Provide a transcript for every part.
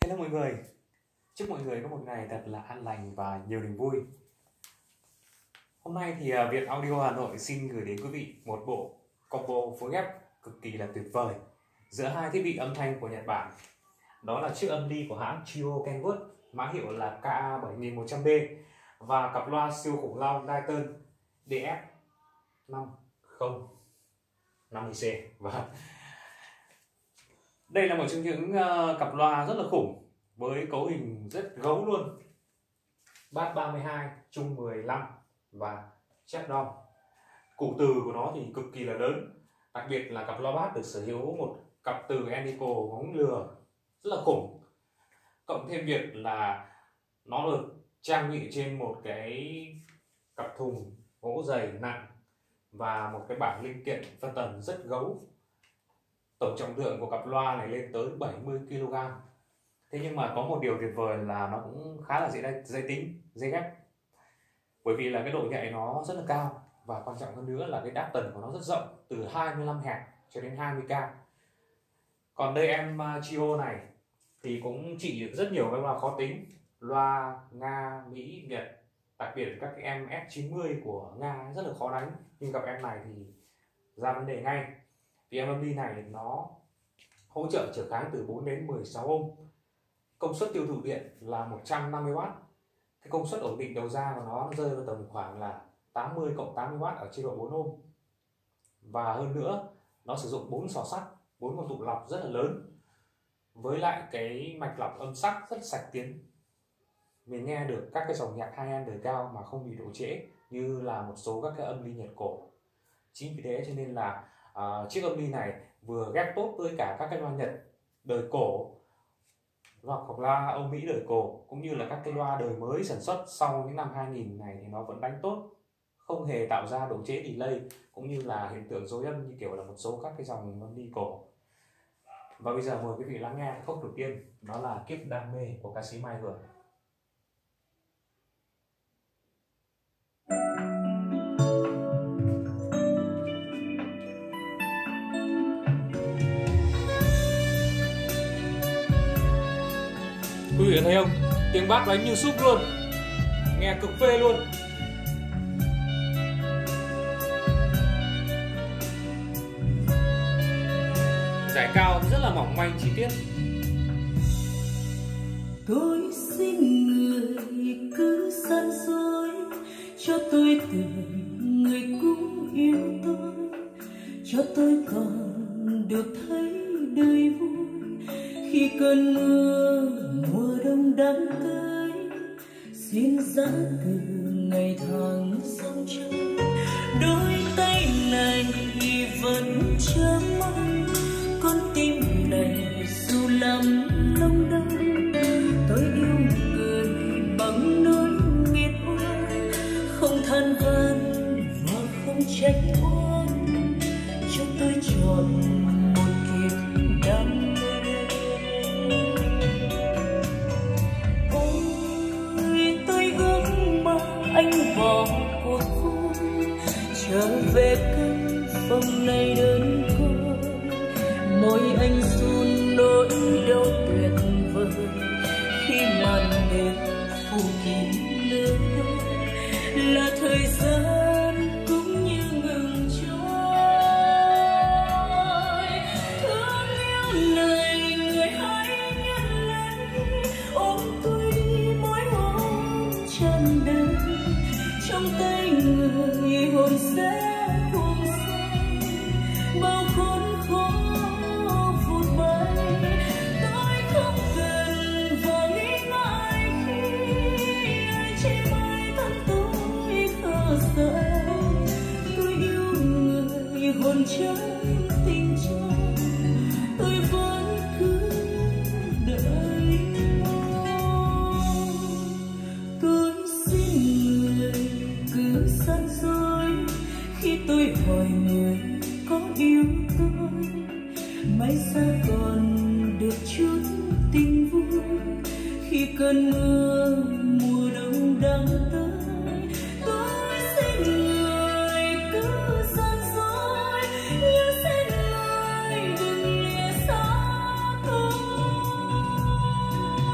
Hello mọi người, chúc mọi người có một ngày thật là an lành và nhiều niềm vui. Hôm nay thì Việt Audio Hà Nội xin gửi đến quý vị một bộ combo phối ghép cực kỳ là tuyệt vời giữa hai thiết bị âm thanh của Nhật Bản. Đó là chiếc âm ly của hãng Trio Kenwood, mã hiệu là KA7100B, và cặp loa siêu khủng long Dayton DF5050C. Và đây là một trong những cặp loa rất là khủng với cấu hình rất gấu luôn. Bass 32, trung 15 và chép đong. Cụm từ của nó thì cực kỳ là lớn. Đặc biệt là cặp loa bass được sở hữu một cặp từ Enico ngóng lừa rất là khủng. Cộng thêm việc là nó được trang bị trên một cái cặp thùng gỗ dày nặng và một cái bảng linh kiện phân tần rất gấu. Tổng trọng lượng của cặp loa này lên tới 70 kg. Thế nhưng mà có một điều tuyệt vời là nó cũng khá là dễ tính, dễ ghép. Bởi vì là cái độ nhạy nó rất là cao, và quan trọng hơn nữa là cái đáp tần của nó rất rộng, từ 25 Hz cho đến 20k. Còn đây em Trio này thì cũng trị được rất nhiều các loa khó tính, loa Nga, Mỹ, Nhật. Đặc biệt các cái em S90 của Nga rất là khó đánh, nhưng cặp em này thì ra vấn đề ngay. Vì em âm ly này nó hỗ trợ trở kháng từ 4 đến 16 ohm. Công suất tiêu thụ điện là 150W. Cái công suất ổn định đầu ra của nó rơi vào tầm khoảng là 80 cộng 80W ở chế độ 4 ohm. Và hơn nữa, nó sử dụng 4 xò sắt, 4 con tụ lọc rất là lớn. Với lại cái mạch lọc âm sắc rất sạch tiếng. Mình nghe được các cái dòng nhạc high-end đời cao mà không bị độ trễ như là một số các cái âm ly Nhật cổ. Chính vì thế cho nên là chiếc âm ly này vừa ghép tốt với cả các cái loa Nhật đời cổ hoặc là Âu Mỹ đời cổ, cũng như là các cái loa đời mới sản xuất sau những năm 2000 này thì nó vẫn đánh tốt, không hề tạo ra độ trễ delay cũng như là hiện tượng dối âm như kiểu là một số các cái dòng âm ly cổ. Và bây giờ mời quý vị lắng nghe khúc đầu tiên, đó là Kiếp Đam Mê của ca sĩ Mai Hường. Quý vị thấy không? Tiếng bass đánh như súp luôn, nghe cực phê luôn. Giải cao rất là mỏng manh chi tiết. Tôi xin người cứ gian dối cho tôi tưởng người cũng yêu tôi, cho tôi còn được thấy đời vui khi cơn mưa mùa đông đang tới, duyên dáng từ ngày tháng sông chơi. Đôi tay này vẫn chờ mong, con tim này dù lắm lòng đau. Tôi yêu người bằng nỗi nghiệt oan, không than van và không trách oan, cho tôi chọn một kiếp đam mê. Ôi tôi ước mơ anh bỏ cuộc vui, trở về căn phòng này đơn côi. Môi anh run nỗi đau tuyệt vời khi màn đêm phủ kín lửa đôi, là thời gian cũng như ngừng trôi. Thương yêu này người hãy nhận lấy, ôm tôi đi mỗi hôm tràn đầy. Trong tay người hồn sẽ cuồng say, bao khốn khó vụt bay. Tôi không cần và nghĩ ngại khi ai chê bai thân tôi khờ dại. Tôi yêu người hồn cháy tình trong, tôi vẫn cứ đợi mong. Tôi xin người cứ gian dối khi tôi hỏi người có yêu tôi, may ra còn được chút tình vui khi cơn mưa mùa đông đang tới. Tôi xin người cứ gian dối, nhưng xin người đừng lìa xa tôi.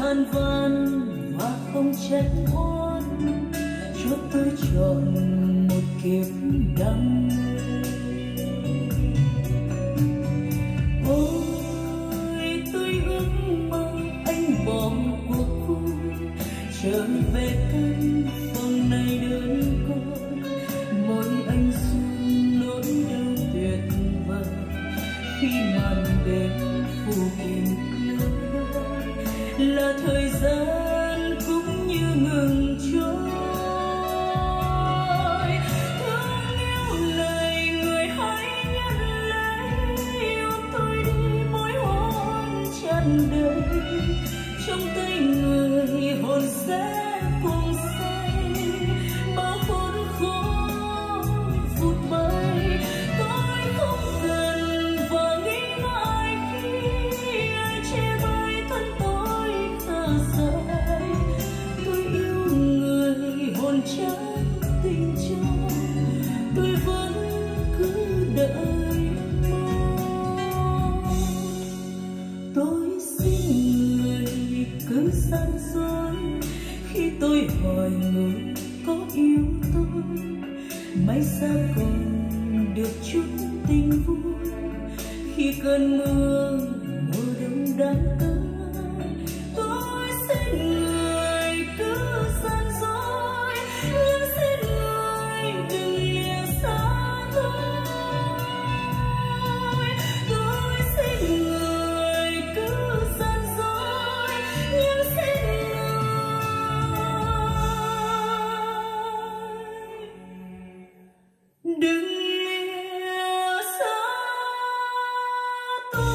than van và không trách oan, cho tôi chọn một kiếp đam mê. Ôi tôi ước mơ anh bỏ cuộc vui trở về căn phòng này đơn côi, mỗi anh xuân nỗi đau tuyệt vời khi màn đêm phủ kín nơi đây, là thời gian cũng như ngừng trôi. Thương yêu này người hãy nhận lấy, yêu tôi đi mỗi hôn tràn đầy, trong tay người hồn sẽ cùng say, bao khốn khó vụt bay. Tôi không cần và nghĩ ngại khi ai chê bai thân tôi khờ dại. Tôi yêu người hồn trắng tình cho, tôi vẫn cứ đợi mong. Tôi xin người cứ săn soi khi tôi hỏi người có yêu tôi, may sao còn được chút tình vui khi cơn mưa mùa đông đang tới. Tôi xin người cứ săn soi, nhưng xin người đừng lìa xa tôi. Tôi xin người cứ săn soi, nhưng xin người đừng lìa xa tôi.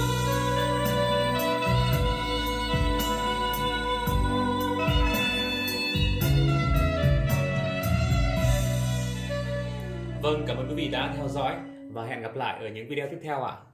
Vâng, cảm ơn quý vị đã theo dõi và hẹn gặp lại ở những video tiếp theo ạ.